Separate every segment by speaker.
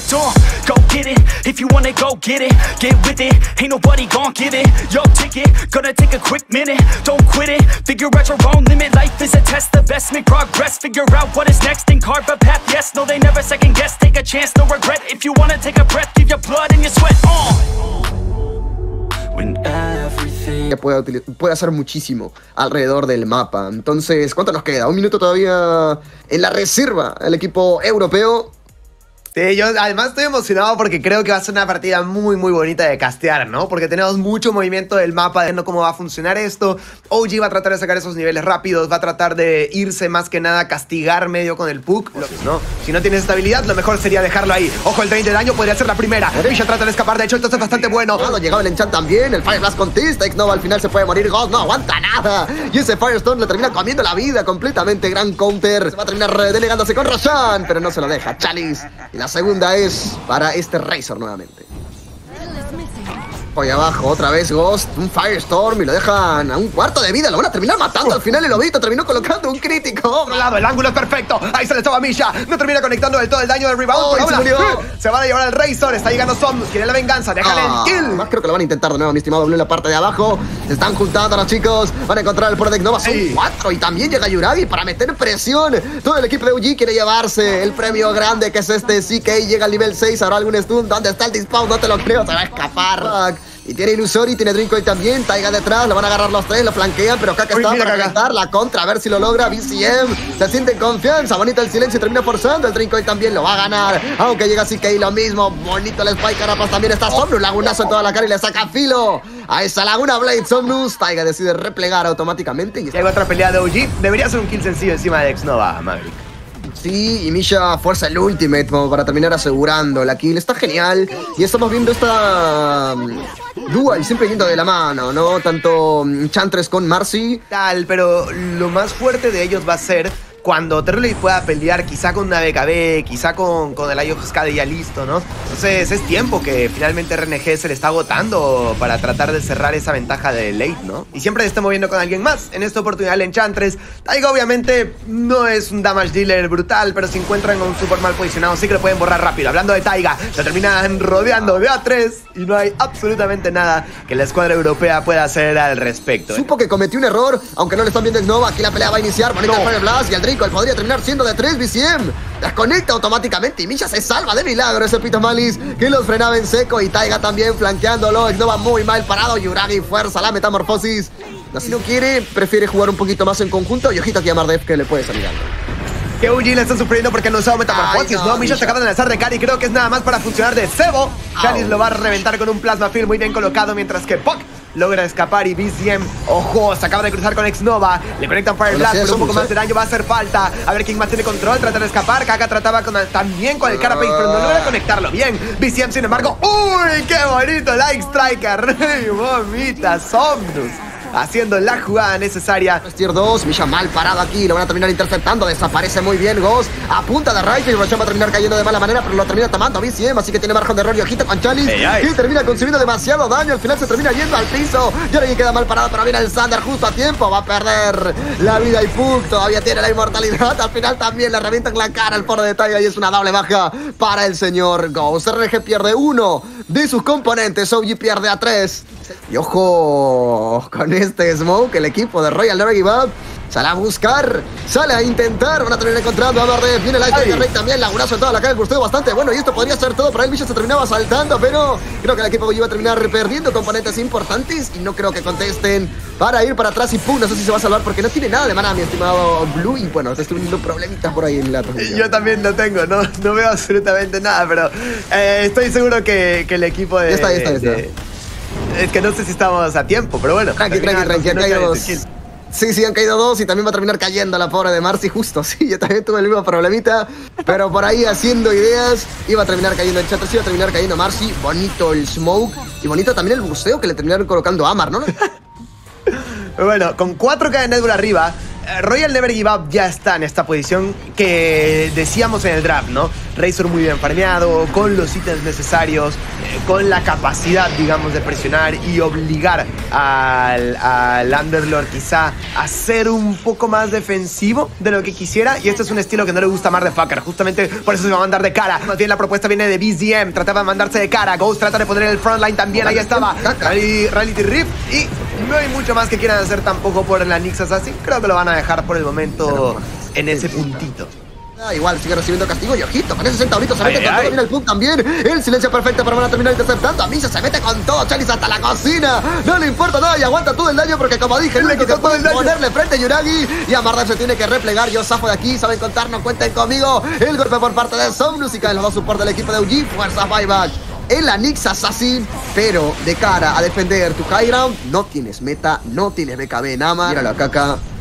Speaker 1: respect. Go get it, if you wanna go get it. Get with it, ain't nobody gon' get it. Yo, ticket, gonna take a quick minute. Don't quit it, figure out your own limit. Life is a test, the best make progress. Figure out what is next and carve a path. Yes, no, they never second guess. Take a chance, no regret. If you wanna take a breath, give your blood and your sweat.
Speaker 2: Que puede hacer muchísimo alrededor del mapa. Entonces, ¿cuánto nos queda? Un minuto todavía en la reserva el equipo europeo.
Speaker 3: Sí, yo además estoy emocionado porque creo que va a ser una partida muy bonita de castear, ¿no? Porque tenemos mucho movimiento del mapa, viendo cómo va a funcionar esto. OG va a tratar de sacar esos niveles rápidos, va a tratar de irse más que nada a castigar medio con el puck, ¿no? Si no tienes estabilidad, lo mejor sería dejarlo ahí. Ojo, el 20 de daño podría ser la primera. Misha trata de escapar, de hecho esto es bastante bueno.
Speaker 2: Llegaba el enchant también, el Fire Blast con T-Steak, no, al final se puede morir. Ghost no aguanta nada. Y ese Firestone le termina comiendo la vida completamente. Gran counter. Se va a terminar delegándose con Roshan, pero no se lo deja Chalice. Y la segunda es para este Razor nuevamente. Hoy abajo, otra vez Ghost, un Firestorm y lo dejan a un cuarto de vida. Lo van a terminar matando al final. El lobito terminó colocando un crítico.
Speaker 3: Otro lado, el ángulo es perfecto. Ahí se le estaba a Misha. No termina conectando del todo el daño del rebound. Se van a llevar al Razor. Está llegando Somnus. Quiere la venganza. Déjale el kill.
Speaker 2: Más creo que lo van a intentar de nuevo, mi estimado Blue, en la parte de abajo. Se están juntando los chicos. Van a encontrar el poder de Nova. Son 4. Y también llega Yuragi para meter presión. Todo el equipo de UG quiere llevarse el premio grande que es este. CK llega al nivel 6. Habrá algún stun. ¿Dónde está el dispawn? No te lo creo. Se va a escapar. Y tiene Illusory, tiene Drinkoy también. Taiga detrás, lo van a agarrar los tres, lo flanquean. Pero Kaka está para conectar la contra, a ver si lo logra. BCM se siente en confianza. Bonito el silencio, termina forzando. El Drinkoy también lo va a ganar. Aunque llega CK lo mismo. Bonito el Spike, Carapas también está Somnus. Lagunazo en toda la cara y le saca filo a esa Laguna Blade. Somnus, Taiga decide replegar automáticamente. Y
Speaker 3: llega otra pelea de OG. Debería ser un kill sencillo encima de X-Nova, Maverick.
Speaker 2: Sí, y Misha fuerza el ultimate como para terminar asegurando la kill. Está genial. Y estamos viendo esta dual siempre yendo de la mano, ¿no? Tanto Enchantress con Marcy.
Speaker 3: Pero lo más fuerte de ellos va a ser cuando Terrorblade pueda pelear quizá con una BKB, quizá con el Eye of Skadi ya listo, ¿no? Entonces es tiempo que finalmente RNG se le está agotando para tratar de cerrar esa ventaja de late, ¿no? Y siempre se está moviendo con alguien más. En esta oportunidad el Enchantress. Taiga obviamente no es un damage dealer brutal, pero si encuentran a un super mal posicionado sí que lo pueden borrar rápido. Hablando de Taiga, lo terminan rodeando de A3 y no hay absolutamente nada que la escuadra europea pueda hacer al respecto.
Speaker 2: Supo que cometió un error, aunque no le están viendo el Nova. Aquí la pelea va a iniciar. Bonita el Fire Blast y el Drinkoy podría terminar siendo de 3. BCM desconecta automáticamente y Misha se salva de milagro. Ese Pito Malice que los frenaba en seco y Taiga también flanqueándolo. Nova muy mal parado. Yuragi fuerza la metamorfosis. Si no quiere, prefiere jugar un poquito más en conjunto. Y ojito aquí a Mardef que le puede salir algo.
Speaker 3: Que UG le está sufriendo porque no usaba metamorfosis, ¿no? Misha se acaba de lanzar de cara y creo que es nada más para funcionar de cebo. Chalice lo va a reventar con un Plasma Field muy bien colocado, mientras que Puck logra escapar y BCM, ojo, se acaba de cruzar con X-Nova. Le conectan Fire Blast, pero un poco más de daño va a hacer falta. A ver quién más tiene control, trata de escapar. Kaka trataba también con el Carapace, pero no logra conectarlo bien. BCM, sin embargo, ¡uy! ¡Qué bonito! Like Striker, ¡mamita! Somnus haciendo la jugada necesaria.
Speaker 2: Tier 2, Misha mal parado aquí, lo van a terminar interceptando, desaparece muy bien Ghost, a punta de raíz y Roshan va a terminar cayendo de mala manera, pero lo termina tomando BCM, así que tiene margen de error y ojito con Chalice, y termina consumiendo demasiado daño, al final se termina yendo al piso, y ahora queda mal parado, pero viene el Sander justo a tiempo, va a perder la vida y Puck todavía tiene la inmortalidad, al final también le revientan la cara al pobre de Taiga y es una doble baja para el señor Ghost. RNG pierde 1 de sus componentes, OG pierde a 3. Y ojo con este smoke, el equipo de Royal Never Give Up sale a buscar, sale a intentar, van a terminar encontrando a Verde, viene el Ice Rey también, lagunazo en toda la cara, gustó bastante bueno y esto podría ser todo para él. Misha se terminaba saltando, pero creo que el equipo iba a terminar perdiendo componentes importantes y no creo que contesten para ir para atrás y pum, no sé si se va a salvar porque no tiene nada de mana, mi estimado Blue, y bueno, estoy teniendo problemitas por ahí en la transmisión.
Speaker 3: Yo también lo tengo, no veo absolutamente nada, pero estoy seguro que el equipo de...
Speaker 2: Ya está.
Speaker 3: Es que no sé si estamos a tiempo, pero bueno.
Speaker 2: Tranqui, han caído 2. Sí, han caído 2 y también va a terminar cayendo la pobre de Marcy justo. Sí, yo también tuve el mismo problemita, pero por ahí haciendo ideas iba a terminar cayendo el Chatter, iba a terminar cayendo Marcy. Bonito el smoke y bonito también el buceo que le terminaron colocando a Amar, ¿no?
Speaker 3: Bueno, con 4K de Netbull arriba, Royal Never Give Up ya está en esta posición que decíamos en el draft, ¿no? Razor muy bien farmeado, con los ítems necesarios. con la capacidad, digamos, de presionar y obligar al Underlord quizá a ser un poco más defensivo de lo que quisiera. Y este es un estilo que no le gusta a Motherfucker. Justamente por eso se va a mandar de cara. Más bien la propuesta viene de BZM. Trataba de mandarse de cara. Ghost trata de poner el frontline también. Ahí estaba Reality Rift. Y no hay mucho más que quieran hacer tampoco por la Nyx Assassin. Creo que lo van a dejar por el momento en ese puntito.
Speaker 2: Igual sigue recibiendo castigo y ojito, con ese centaurito se mete con todo, viene el punk también. El silencio perfecto, pero van a terminar interceptando. Misha se mete con todo, Chalice hasta la cocina. No le importa nada y aguanta todo el daño porque, como dije, el único que puede ponerle frente a Yuragi. Y a Mardev se tiene que replegar. Yo zafo de aquí, saben contar, no cuenten conmigo. El golpe por parte de Somnus y caen los dos soportes del equipo de UG. Fuerza buyback en la Nyx Assassin, pero de cara a defender tu high ground, no tienes meta, no tienes BKB, nada más. Míralo acá,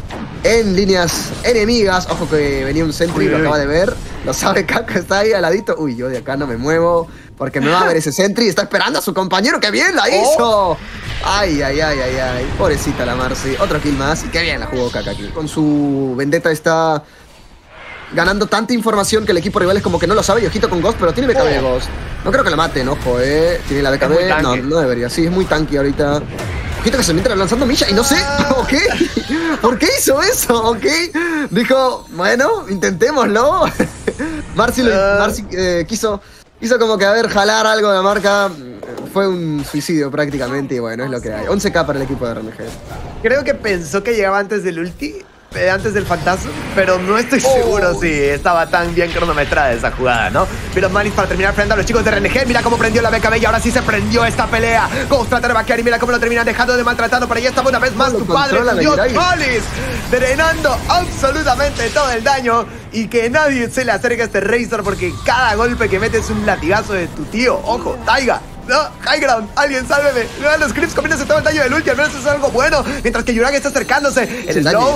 Speaker 2: en líneas enemigas. Ojo que venía un sentry, lo acaba de ver. Lo sabe Kaka, está ahí al ladito. Uy, yo de acá no me muevo porque me va a ver ese sentry. Está esperando a su compañero. ¡Qué bien la hizo! Ay. Pobrecita la Marcy. Otro kill más. Y qué bien la jugó Kaka aquí. Con su vendetta está ganando tanta información que el equipo rival es como que no lo sabe. Y ojito con Ghost, pero tiene BKB Ghost. No creo que la maten, ojo, Tiene la BKB. No debería. Sí, es muy tanky ahorita. Ojito que se mientras lanzando Misha y no sé, ¿ok? ¿Por qué hizo eso? ¿Ok? Dijo, bueno, intentémoslo. Marcy quiso como que, jalar algo de la marca. Fue un suicidio prácticamente y bueno, es lo que hay. 11k para el equipo de RNG.
Speaker 3: Creo que pensó que llegaba antes del ulti, antes del fantasma, pero no estoy seguro si estaba tan bien cronometrada esa jugada, ¿no? Pero Malice para terminar frenando a los chicos de RNG. Mira cómo prendió la BKB y ahora sí se prendió esta pelea. Ghost trata de vaquear y mira cómo lo terminan dejando de maltratando. Pero ahí estaba una vez más tu padre, Dios Malice, drenando absolutamente todo el daño. Y que nadie se le acerque a este Razor porque cada golpe que mete es un latigazo de tu tío. Ojo, Taiga. No, high ground, alguien sálveme. Los creeps comienzan todo el daño del ulti, al menos es algo bueno. Mientras que Yuragi está acercándose. El slow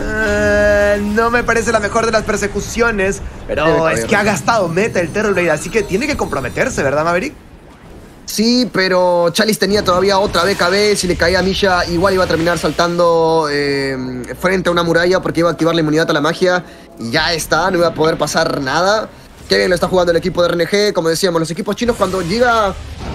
Speaker 3: no me parece la mejor de las persecuciones, pero es que ha gastado meta el Terrorblade, así que tiene que comprometerse, ¿verdad, Maverick?
Speaker 2: Sí, pero Chalice tenía todavía otra BKB. Si le caía a Misha, igual iba a terminar saltando frente a una muralla porque iba a activar la inmunidad a la magia. Y ya está, no iba a poder pasar nada. Qué bien lo está jugando el equipo de RNG. Como decíamos, los equipos chinos cuando llega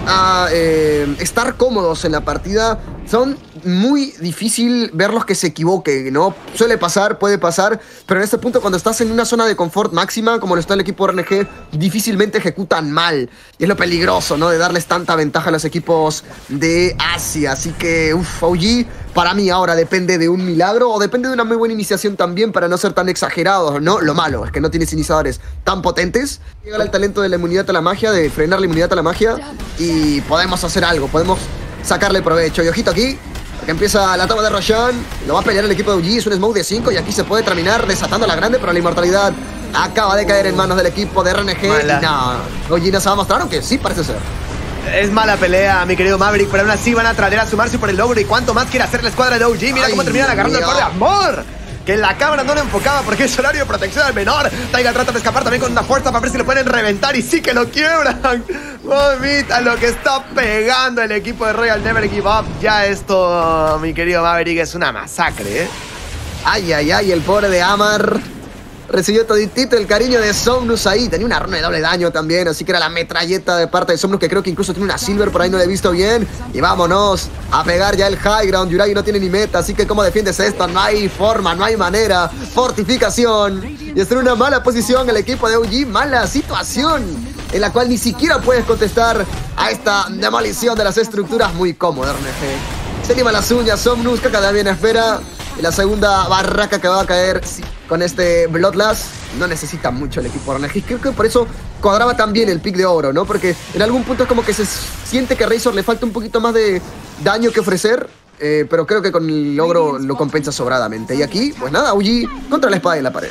Speaker 2: a estar cómodos en la partida, son muy difícil verlos que se equivoquen, ¿no? Suele pasar, puede pasar, pero en este punto cuando estás en una zona de confort máxima, como lo está el equipo de RNG, difícilmente ejecutan mal. Y es lo peligroso, ¿no? De darles tanta ventaja a los equipos de Asia. Así que, OG, para mí ahora depende de un milagro o depende de una muy buena iniciación también para no ser tan exagerados, ¿no? Lo malo es que no tienes iniciadores tan potentes. Llega el talento de la inmunidad a la magia, de frenar la inmunidad a la magia y podemos hacer algo, podemos sacarle provecho. Y ojito aquí, porque empieza la toma de Roshan, lo va a pelear el equipo de UG, es un smoke de 5 y aquí se puede terminar desatando la grande, pero la inmortalidad acaba de caer en manos del equipo de RNG. Y no, UG no se va a mostrar, aunque sí parece ser.
Speaker 3: Es mala pelea, mi querido Maverick, pero aún así van a traer a sumarse por el logro. ¿Y cuánto más quiere hacer la escuadra de OG? Mira cómo terminan agarrando el par de amor. Que la cámara no lo enfocaba porque es horario de protección al menor. Taiga trata de escapar también con una fuerza para ver si lo pueden reventar y sí que lo quiebran. Mamita, lo que está pegando el equipo de Royal Never Give Up. Ya esto, mi querido Maverick, es una masacre,
Speaker 2: Ay, el pobre de Amar recibió toditito el cariño de Somnus ahí. Tenía una runa de doble daño también, así que era la metralleta de parte de Somnus, que creo que incluso tiene una silver, por ahí no la he visto bien. Y vámonos a pegar ya el high ground. Yuragi no tiene ni meta, así que ¿cómo defiendes esto? No hay forma, no hay manera. Fortificación. Y está en una mala posición el equipo de OG. Mala situación en la cual ni siquiera puedes contestar a esta demolición de las estructuras. Muy cómodo, RNG. Se lima las uñas Somnus, que cada bien espera. Y la segunda barraca que va a caer con este Bloodlust. No necesita mucho el equipo RNG. Creo que por eso cuadraba tan bien el pick de oro, ¿no? Porque en algún punto es como que se siente que a Razor le falta un poquito más de daño que ofrecer. Pero creo que con el logro lo compensa sobradamente. Y aquí, pues nada, OG contra la espada y la pared.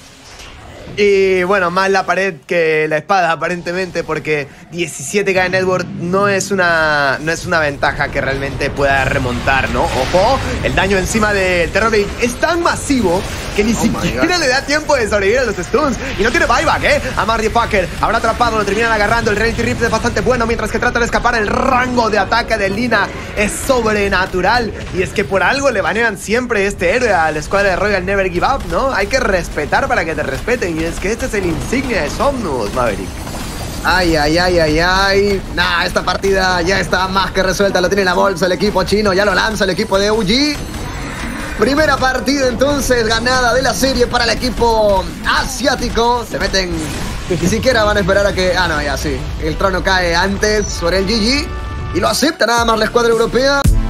Speaker 3: Y bueno, más la pared que la espada aparentemente, porque 17k en Edward no es una ventaja que realmente pueda remontar, ¿no? Ojo, el daño encima del Terrorblade es tan masivo que ni siquiera le da tiempo de sobrevivir a los stuns. Y no tiene buyback, A Motherfucker habrá atrapado, lo terminan agarrando. El Reality Rift es bastante bueno, mientras que trata de escapar. El rango de ataque de Lina es sobrenatural. Y es que por algo le banean siempre este héroe a la escuadra de Royal Never Give Up, ¿no? Hay que respetar para que te respeten. Y es que este es el insignia de Somnus, Maverick.
Speaker 2: Ay, ay, ay, ay, ay. Nah, esta partida ya está más que resuelta. Lo tiene en la bolsa el equipo chino. Ya lo lanza el equipo de UG. Primera partida entonces ganada de la serie para el equipo asiático. Se meten, ni siquiera van a esperar a que... Ah, no, ya sí. El trono cae antes sobre el GG. Y lo acepta nada más la escuadra europea.